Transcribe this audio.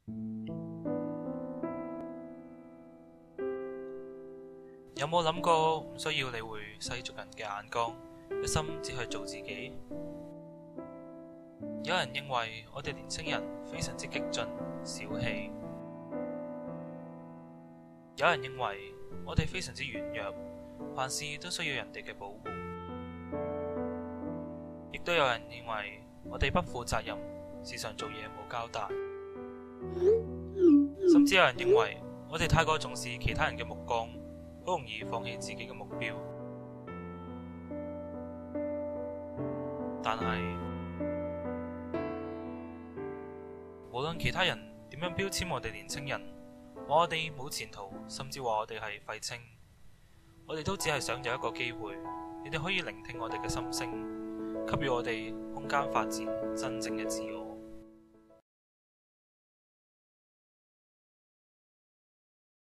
有冇諗過唔需要理會世俗人嘅眼光，一心只去做自己？有人認為我哋年輕人非常之激進、小氣；有人認為我哋非常之軟弱，凡事都需要人哋嘅保護；亦都有人認為我哋不負責任，時常做嘢冇交代；甚至有人認為我哋太過重視其他人嘅目光，好容易放棄自己嘅目標。但係無論其他人點樣標籤我哋年輕人，話我哋冇前途，甚至話我哋係廢青，我哋都只係想有一個機會，你哋可以聆聽我哋嘅心聲，給予我哋空間發展真正嘅自我。